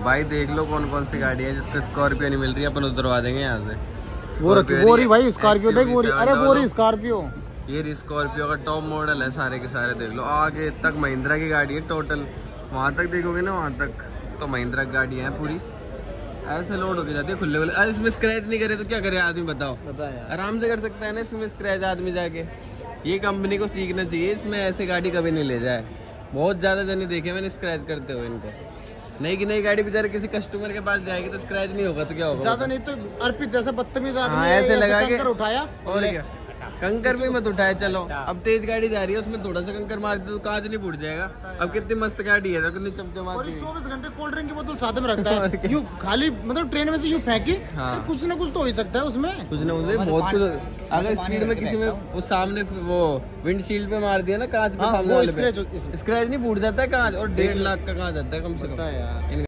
भाई देख लो कौन कौन सी गाड़ी है जिसको स्कॉर्पियो नहीं मिल रही है, अपन उतरवा देंगे यहाँ से। वो रही भाई स्कॉर्पियो, देख वो, अरे वो रही स्कॉर्पियो। ये स्कॉर्पियो का टॉप मॉडल है, सारे के सारे देख लो। आगे तक महिंद्रा की गाड़ी है टोटल, वहाँ तक देखोगे ना वहाँ तक तो महिंद्रा की गाड़ी है पूरी। ऐसे लोड होके जाती है खुले खुले। अरे इसमें स्क्रैच नहीं करे तो क्या करे आदमी, बताओ। आराम से कर सकता है ना इसमें स्क्रैच आदमी जाके। ये कंपनी को सीखना चाहिए, इसमें ऐसे गाड़ी कभी नहीं ले जाए। बहुत ज्यादा जने देखे मैंने स्क्रैच करते हुए इनको। नई की नई गाड़ी बेचारे किसी कस्टमर के पास जाएगी तो स्क्रैच नहीं होगा तो क्या होगा? ज्यादा नहीं तो अर्पित जैसा बदतमीज आदमी ऐसे लगा के उठाया और क्या, कंकर भी मत उठाए। चलो अब तेज गाड़ी जा रही है, उसमें थोड़ा सा कंकर मार दे तो कांच नहीं फूट जाएगा। अब कितनी मस्त गाड़ी है, कितनी चमचमाती है। 24 घंटे कोल्ड ड्रिंक की बोतल साथ में रखता है, यूं खाली मतलब ट्रेन में से यूं फेंकी। हाँ। तो कुछ ना कुछ तो हो ही सकता है उसमें, कुछ ना कुछ बहुत कुछ। अगर स्पीड में किसी में वो सामने वो विंडशील्ड पे मार दिया ना कांच पे, सामने वाले पे स्क्रैच नहीं फूट जाता है कांच, और 1.5 लाख का कांच आता है कम से कम।